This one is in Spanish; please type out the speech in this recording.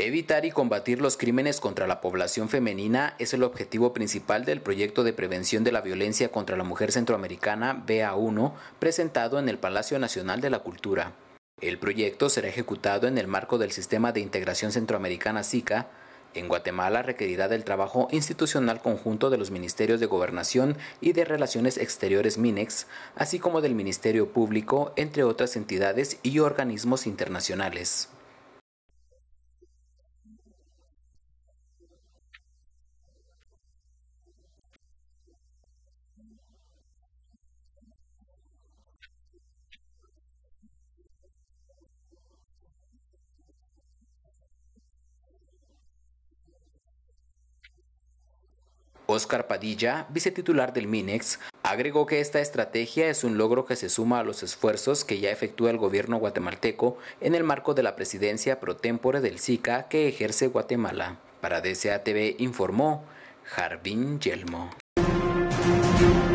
Evitar y combatir los crímenes contra la población femenina es el objetivo principal del proyecto de prevención de la violencia contra la mujer centroamericana BA1, presentado en el Palacio Nacional de la Cultura. El proyecto será ejecutado en el marco del Sistema de Integración Centroamericana SICA. En Guatemala requerirá del trabajo institucional conjunto de los Ministerios de Gobernación y de Relaciones Exteriores MINEX, así como del Ministerio Público, entre otras entidades y organismos internacionales. Óscar Padilla, vicetitular del MINEX, agregó que esta estrategia es un logro que se suma a los esfuerzos que ya efectúa el gobierno guatemalteco en el marco de la presidencia pro tempore del SICA que ejerce Guatemala. Para DCA TV informó Jardín Yelmo.